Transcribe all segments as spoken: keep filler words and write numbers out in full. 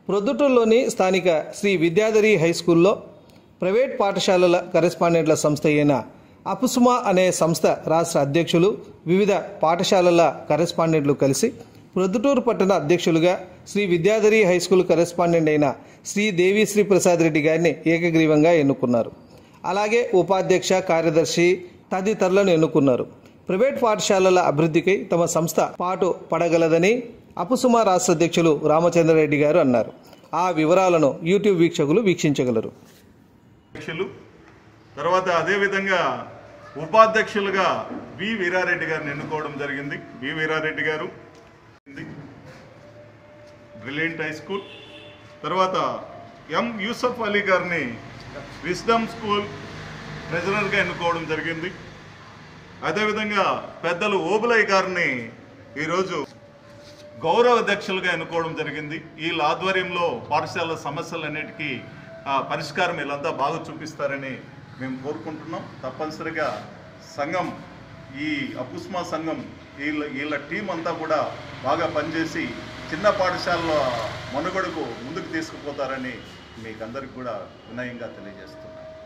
ప్రొద్దుటూరులోని స్థానిక శ్రీ విద్యాధరి హై స్కూల్లో ప్రైవేట్ పాఠశాలల కరెస్పాండెంట్ల సంస్థ అయిన అపుస్మా అనే సంస్థ రాష్ట్ర అధ్యక్షులు వివిధ పాఠశాలల కరెస్పాండెంట్లు కలిసి ప్రొద్దుటూరు పట్టణ అధ్యక్షులుగా Shri Vidyadhari high school correspondent అయిన శ్రీ దేవిశ్రీ ప్రసాద్ రెడ్డి గారిని ఏకగ్రీవంగా ఎన్నుకున్నారు. అలాగే ఉపాధ్యక్ష, కార్యదర్శి తదితరులను ఎన్నుకున్నారు. ప్రైవేట్ పాఠశాలల అభివృద్ధికై తమ సంస్థ పాటు పడగలదని అపుస్మా రాష్ట్ర అధ్యక్షులు రామచంద్రారెడ్డి గారు అన్నారు. ఆ వివరాలను యూట్యూబ్ వీక్షకులు వీక్షించగలరు. తర్వాత అదేవిధంగా ఉపాధ్యక్షులుగా వి వీరారెడ్డి గారిని ఎన్నుకోవడం జరిగింది. వి వీరారెడ్డి గారు బ్రిలియంట్ హై స్కూల్. తర్వాత ఎం యూసఫ్ అలీ గారిని విజ్డమ్ స్కూల్ ట్రెజరర్గా ఎన్నుకోవడం జరిగింది. అదేవిధంగా పెద్దలు ఓబులయ్య గారిని ఈరోజు గౌరవ అధ్యక్షులుగా ఎన్నుకోవడం జరిగింది. వీళ్ళ ఆధ్వర్యంలో పాఠశాల సమస్యలన్నిటికీ పరిష్కారం వీళ్ళంతా బాగా చూపిస్తారని మేము కోరుకుంటున్నాం. తప్పనిసరిగా సంఘం, ఈ అపుస్మా సంఘం వీళ్ళ వీళ్ళ టీం అంతా కూడా బాగా పనిచేసి చిన్న పాఠశాలల మనుగడకు ముందుకు తీసుకుపోతారని మీకు అందరికి కూడా వినయంగా తెలియజేస్తున్నాం.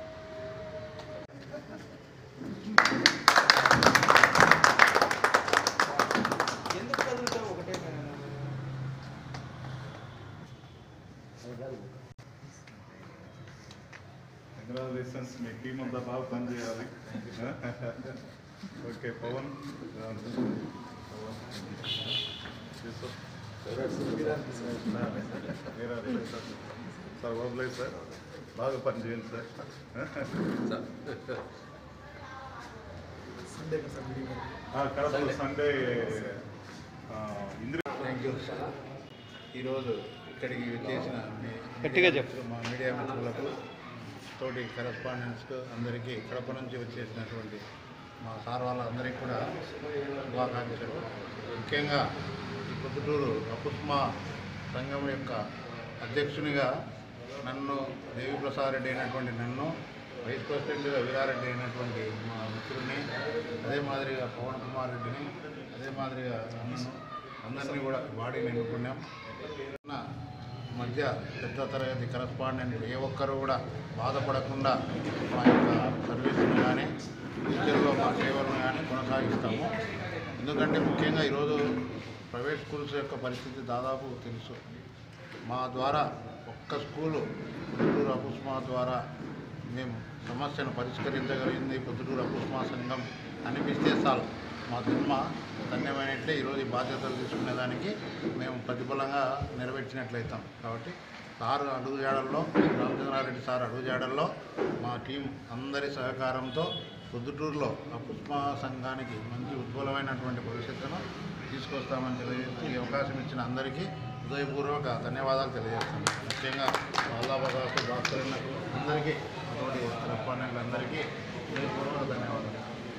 కంగ్రాచులేషన్స్, మీ టీం అంతా బాగా పనిచేయాలి. Okay, Pawan sir, Obledu sir, బాగా పనిచేయండి సార్. కడపలో సండే ఇంద్ర థ్యాంక్ యూ. ఈరోజు ఇక్కడికి వచ్చేసిన గట్టిగా చెప్పు మా మీడియా మిత్రులకు, తోటి కరెస్పాండెంట్స్కు అందరికీ, కడప నుంచి వచ్చేసినటువంటి మా సార్ వాళ్ళందరికీ కూడా శుభాకాంక్షలు. ముఖ్యంగా ఈ ప్రొద్దుటూరు అపుస్మా సంఘం యొక్క అధ్యక్షునిగా నన్ను, దేవిప్రసాద్ రెడ్డి అయినటువంటి నన్ను, వైస్ ప్రెసిడెంట్గా వీరారెడ్డి అయినటువంటి మా మిత్రుడిని, అదే మాదిరిగా పవన్ కుమార్ రెడ్డిని, అదే మాదిరిగా అన్నను, అందరినీ కూడా బాడీని ఎన్నుకున్నాం. మధ్య పెద్ద తరగతి కరెస్పాండెంట్లు ఏ ఒక్కరు కూడా బాధపడకుండా మా యొక్క సర్వీసును కానీ ఫ్యూచర్లో మా సేవలను కానీ కొనసాగిస్తాము. ఎందుకంటే ముఖ్యంగా ఈరోజు ప్రైవేట్ స్కూల్స్ యొక్క పరిస్థితి దాదాపు తెలుసు. మా ద్వారా ఒక్క స్కూలు పొద్దుటూరు అపుస్మా ద్వారా మేము సమస్యను పరిష్కరించగలిగింది పొద్దుటూరు అపుస్మా సంఘం అనిపిస్తే చాలు మా జన్మ ధన్యమైనట్లే. ఈరోజు ఈ బాధ్యతలు తీసుకునేదానికి మేము ప్రతిఫలంగా నెరవేర్చినట్లయితాం. కాబట్టి సార్ అడుగుజాడల్లో, రామచంద్రారెడ్డి సార్ అడుగుజాడల్లో మా టీం అందరి సహకారంతో పొద్దుటూరులో అపుస్మా సంఘానికి మంచి ఉజ్వలమైనటువంటి భవిష్యత్తును తీసుకొస్తామని తెలియజేస్తూ ఈ అవకాశం ఇచ్చిన అందరికీ హృదయపూర్వక ధన్యవాదాలు తెలియజేస్తాను. ముఖ్యంగా వల్లాభదాసు, భాస్కరన్నకు, అందరికీ, అటువంటి కరెస్పాండెంట్లందరికీ హృదయపూర్వక ధన్యవాదాలు.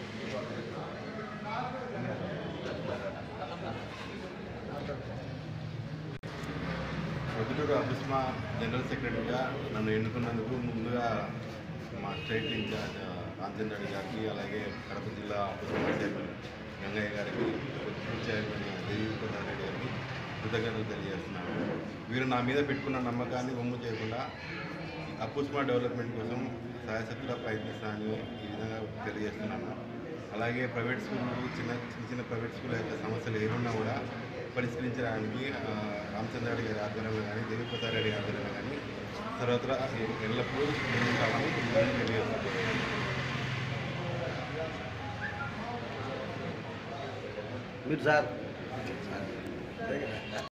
పొద్దుటూరు అపుస్మా జనరల్ సెక్రటరీగా నన్ను ఎన్నుకున్నందుకు ముందుగా మా స్టేట్ ఇన్ఛార్జ్ రామచంద్ర గారికి, అలాగే కడప జిల్లా అపుస్మా చైర్మన్ గంగయ్య గారికి, పొద్దుటూరు చైర్మన్ దేవిప్రసాద్ రెడ్డి గారికి కృతజ్ఞతలు తెలియజేస్తున్నాను. వీరు నా మీద పెట్టుకున్న నమ్మకాన్ని వమ్ము చేయకుండా అపుస్మా డెవలప్మెంట్ కోసం సాయశక్తిగా ప్రయత్నిస్తానని ఈ విధంగా తెలియజేస్తున్నాను. అలాగే ప్రైవేట్ స్కూళ్ళు, చిన్న చిన్న చిన్న ప్రైవేట్ స్కూల్ యొక్క సమస్యలు ఏమున్నా కూడా పరిష్కరించడానికి రామచంద్రారెడ్డి గారి ఆధ్వర్యంలో కానీ, దేవిప్రసాద్ రెడ్డి ఆధ్వర్యంలో కానీ సర్వత్రా ఎల్లప్పుడూ ముందుంటామని తెలియజేస్తున్నాను. మీరు సార్